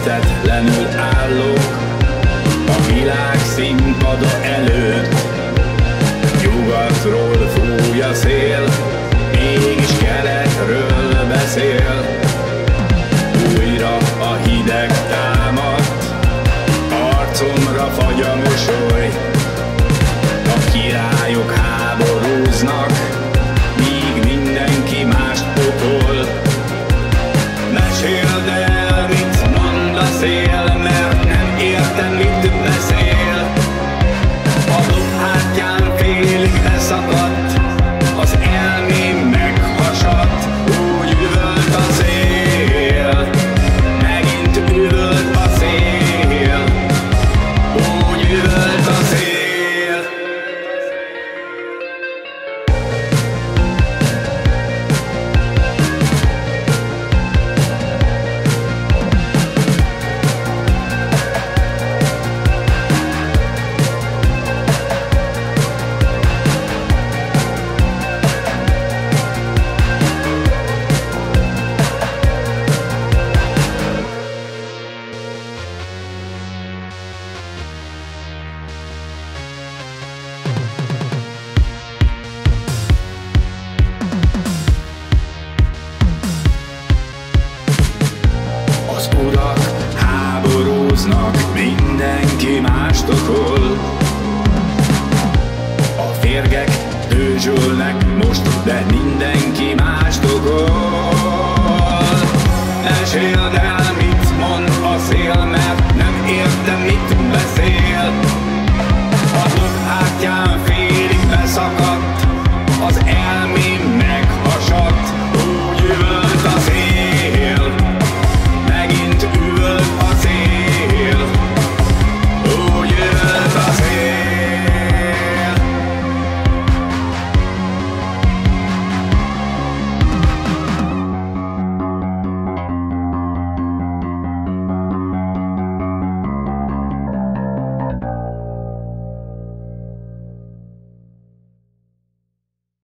értetlenül állok a világ színpada előtt. Nyugatról fúj a szél, mégis keletről beszél. Újra a hideg támadt, arcomra fagy a mosoly. A királyok háborúznak, míg mindenki mást okol. Meséld el, mit mond a szél, mert nem értem, mit beszél. A dobhártyám félig beszakadt, az elmém meghasadt. Úgy üvölt a szél, megint üvölt a szél. Úgy üvölt a szél. Az urak háborúznak, mindenki mást okol. A férgek dőzsölnek most, de minden